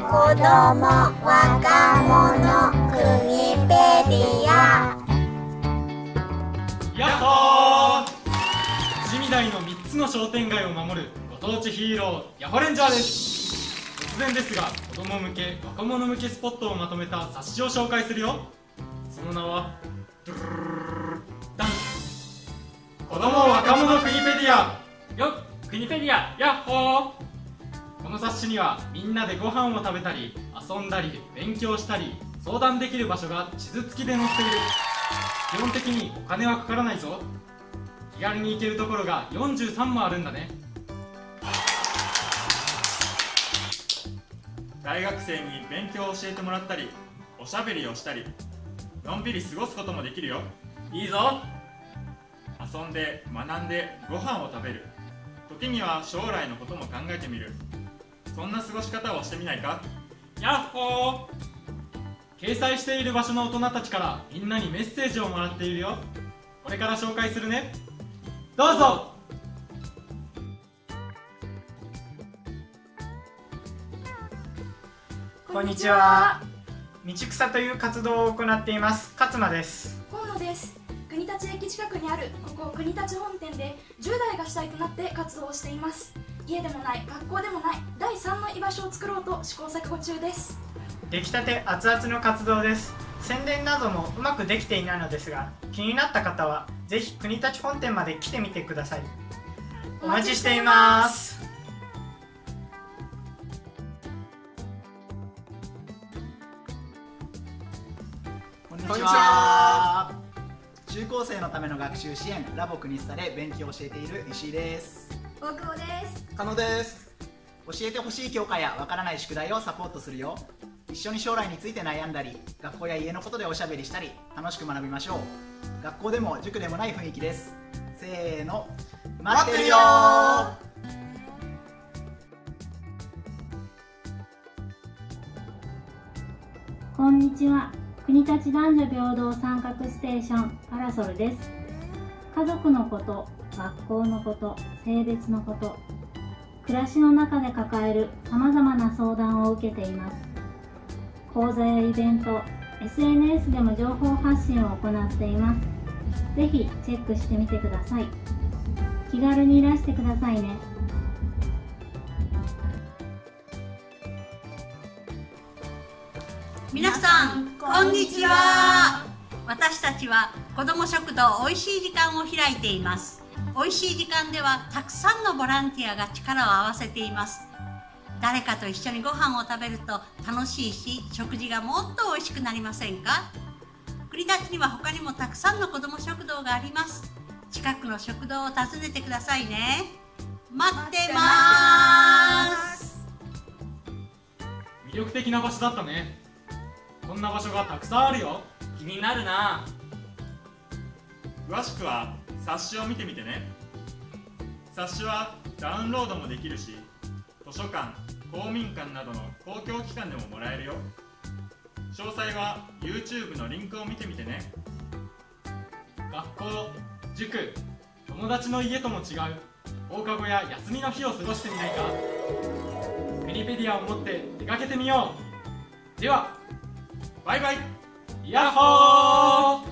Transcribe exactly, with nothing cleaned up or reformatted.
子ども若者国ペディア。 やっほー。富士見台のみっつの商店街を守るご当地ヒーローヤホレンジャーです。突然ですが、子ども向け若者向けスポットをまとめた冊子を紹介するよ。その名はドゥルルルルルダン子ども若者国ペディア。よっ国ペディアヤッホー。この冊子にはみんなでご飯を食べたり遊んだり勉強したり相談できる場所が地図付きで載っている。基本的にお金はかからないぞ。気軽に行けるところがよんじゅうさんもあるんだね。 大学生に勉強を教えてもらったりおしゃべりをしたりのんびり過ごすこともできるよ。 いいぞ。 遊んで学んでご飯を食べる。時には将来のことも考えてみる。そんな過ごし方をしてみないか。 ヤッホー。掲載している場所の大人たちからみんなにメッセージをもらっているよ。これから紹介するね。どうぞ。 こんにちは。道草という活動を行っています勝間です。 河野です。国立駅近くにあるここ国立本店でじゅう代が主体となって活動をしています。家でもない学校でもないだいさんの居場所を作ろうと試行錯誤中です。 出来たて熱々の活動です。宣伝などもうまくできていないのですが、気になった方はぜひ国立本店まで来てみてください。お待ちしています。 こんにちは。中高生のための学習支援ラボ国スで勉強を教えている石井です。 大久保です。 加納です。教えてほしい教科やわからない宿題をサポートするよ。一緒に将来について悩んだり、学校や家のことでおしゃべりしたり、楽しく学びましょう。学校でも塾でもない雰囲気です。せーの、待ってるよー。 こんにちは。国立男女平等参画ステーションパラソルです。家族のこと、学校のこと、性別のこと、暮らしの中で抱えるさまざまな相談を受けています。講座やイベント、エスエヌエス でも情報発信を行っています。ぜひチェックしてみてください。気軽にいらしてくださいね。 皆さんこんにちは。私たちは子ども食堂おいしい時間を開いています。おいしい時間ではたくさんのボランティアが力を合わせています。誰かと一緒にご飯を食べると楽しいし、食事がもっとおいしくなりませんか。国立には他にもたくさんの子ども食堂があります。近くの食堂を訪ねてくださいね。待ってます。 魅力的な場所だったね。こんな場所がたくさんあるよ。気になるな。 詳しくは冊子を見てみてね。冊子はダウンロードもできるし、図書館、公民館などの公共機関でももらえるよ。詳細は YouTube のリンクを見てみてね。 学校、塾、友達の家とも違う放課後や休みの日を過ごしてみないか。国ペディアを持って出かけてみよう。ではバイバイ。ヤッホー。